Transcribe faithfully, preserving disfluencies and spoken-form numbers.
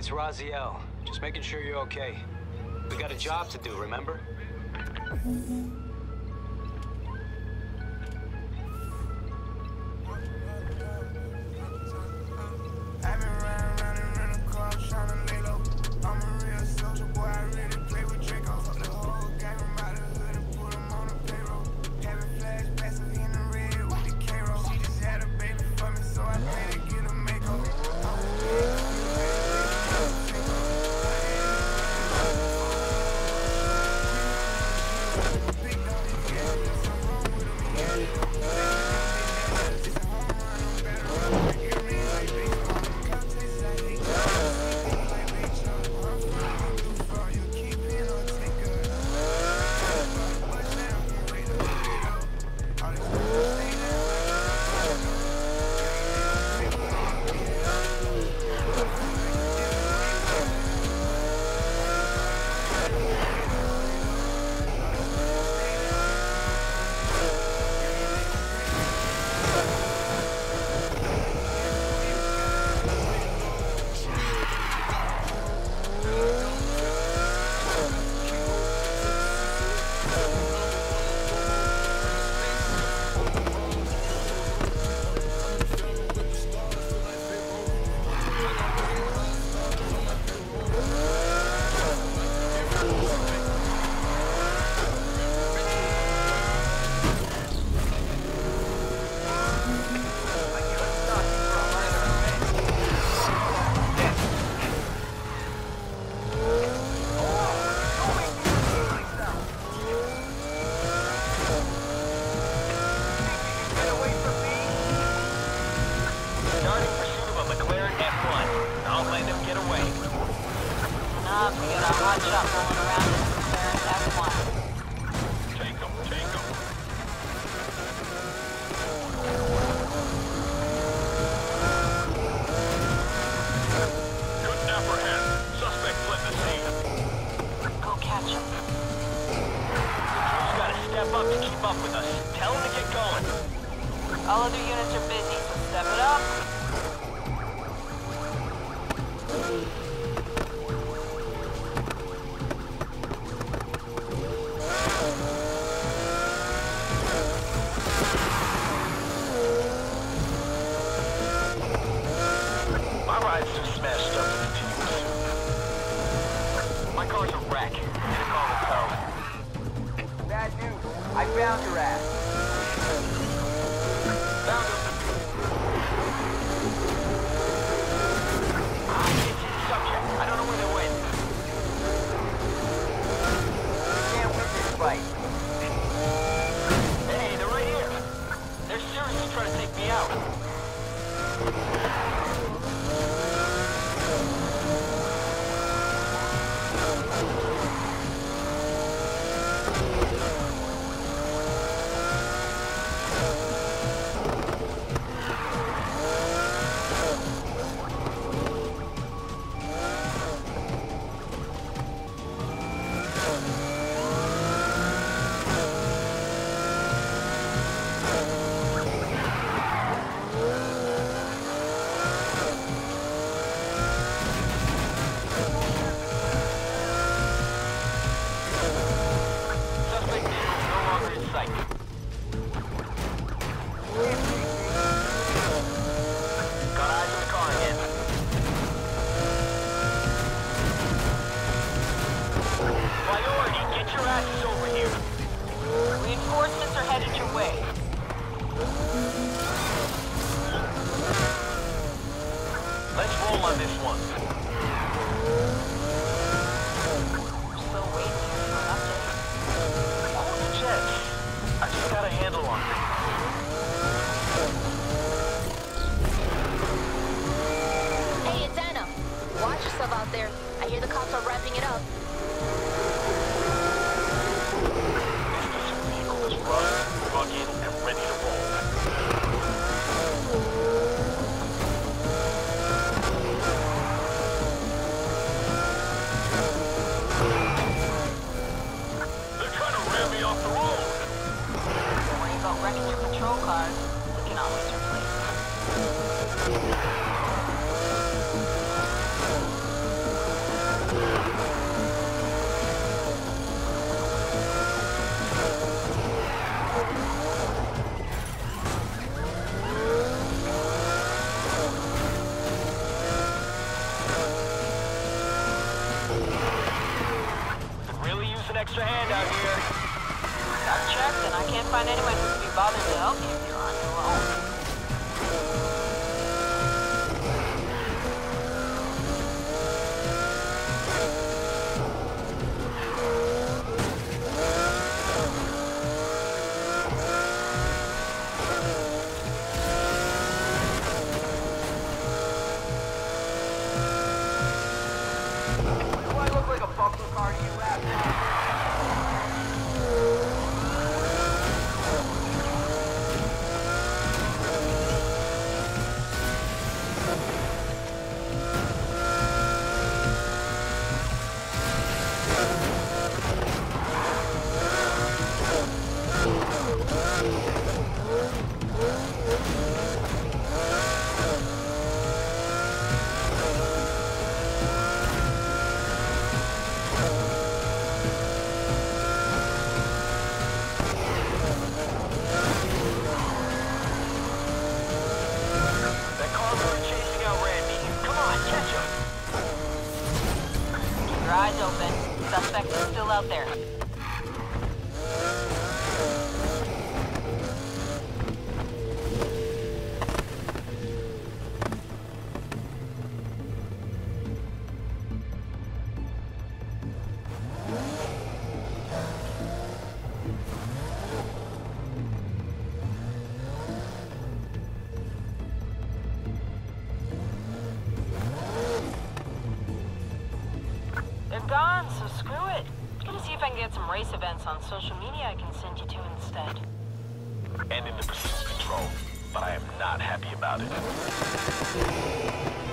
it's Raziel. Just making sure you're okay. We got a job to do, remember? extra hand out here. I've checked, and I can't find anyone who would be bothered to help you if you're on your own. Do I look like a bumper car to you, asshole? That car's already chasing out Randy. Come on, catch him. Keep your eyes open. Suspect is still out there. They're gone, so screw it. I'm gonna see if I can get some race events on social media I can send you to instead. And into pursuit control, but I am not happy about it.